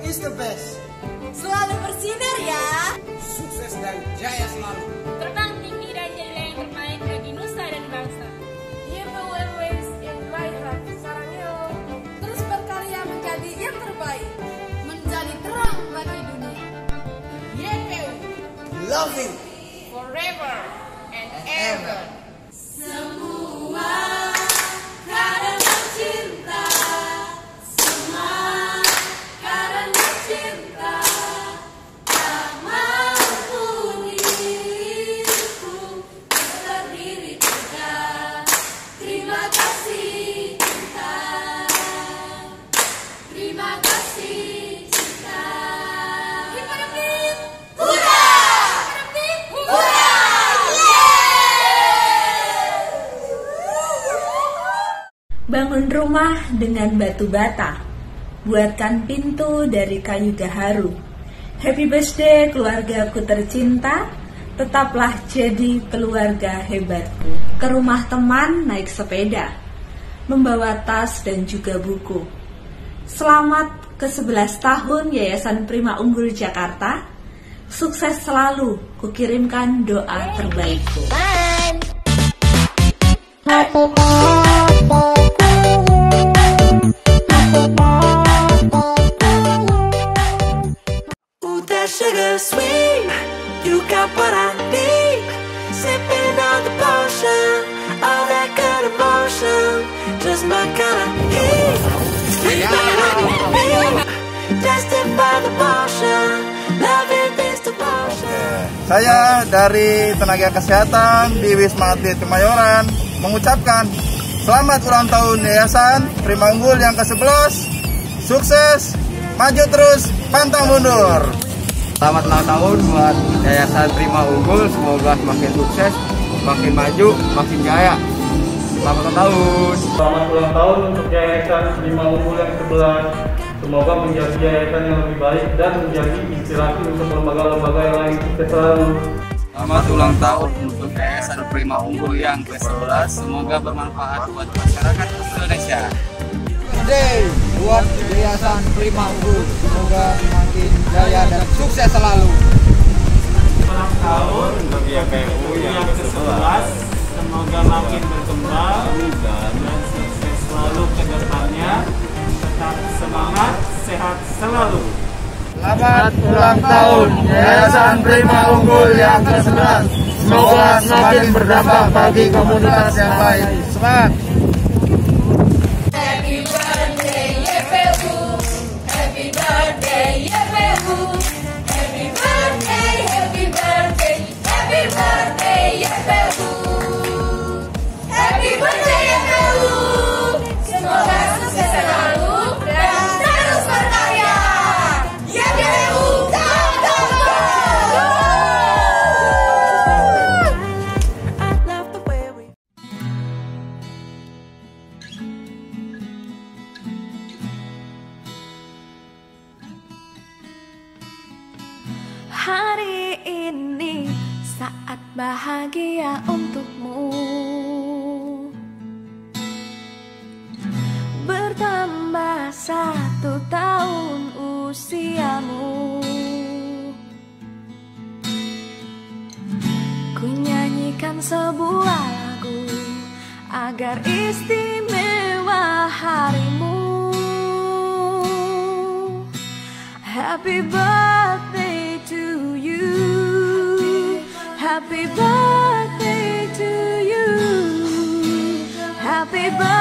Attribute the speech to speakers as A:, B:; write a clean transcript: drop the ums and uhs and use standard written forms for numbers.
A: is the best.
B: Selalu bersinar ya.
A: Sukses dan jaya selalu.
C: Terbang tinggi dan jadi yang terbaik bagi nusa dan bangsa.
B: YPU always in my heart. Sarangyo. Terus berkarya menjadi yang terbaik. Menjadi terang bagi dunia.
C: YPU
A: Loving
C: forever and ever.
B: Semua karena cinta. Semua karena cinta. Tak mampu diriku berdiri tegak. Terima kasih cinta. Terima kasih cinta. Hip-hip, hurra! Hip-hip, hurra!
D: Bangun rumah dengan batu bata, buatkan pintu dari kayu gaharu. Happy birthday keluargaku tercinta, tetaplah jadi keluarga hebatku. Ke rumah teman naik sepeda, membawa tas dan juga buku. Selamat ke-11 tahun Yayasan Prima Unggul Jakarta. Sukses selalu, kukirimkan doa terbaikku.
E: That sugar sweet, you got what I need. Sipping on the potion, all that good emotion, just my kind of heat. Tested by the potion, loving this devotion.
F: Saya dari tenaga kesehatan di Wisma Atlet Kemayoran mengucapkan selamat ulang tahun Yayasan Prima Unggul yang ke-11. Sukses, maju terus, pantang mundur.
G: Selamat ulang tahun buat Yayasan Prima Unggul, semoga semakin sukses, makin maju, makin jaya. Selamat ulang tahun.
H: Selamat ulang tahun untuk Yayasan Prima Unggul yang ke-11. Semoga menjadi yayasan yang lebih baik dan menjadi inspirasi untuk lembaga-lembaga yang lain sukses selalu.
G: Selamat ulang tahun untuk Yayasan Prima Unggul yang ke-11, semoga bermanfaat buat masyarakat Indonesia.
A: Day buat Yayasan Prima Unggul, semoga semakin jaya dan sukses selalu.
H: Ulang tahun untuk YPU yang ke-11, semoga makin berkembang dan sukses selalu ke depannya. Tetap semangat, sehat selalu.
F: Selamat ulang tahun Yayasan Prima Unggul yang ke-11. Semoga semakin berdampak bagi komunitas yang lain. Semangat!
B: Happy birthday YPU. Happy birthday YPU. Happy birthday, happy birthday, happy birthday YPU. Happy birthday YPU. Semoga sukses selalu dan terus berkarya. YPU
E: I love the way we. Hari ini saat bahagia untukmu. Bertambah 1 tahun usiamu. Ku nyanyikan sebuah lagu agar istimewa harimu. Happy birthday to you. Happy birthday to you. Happy birthday.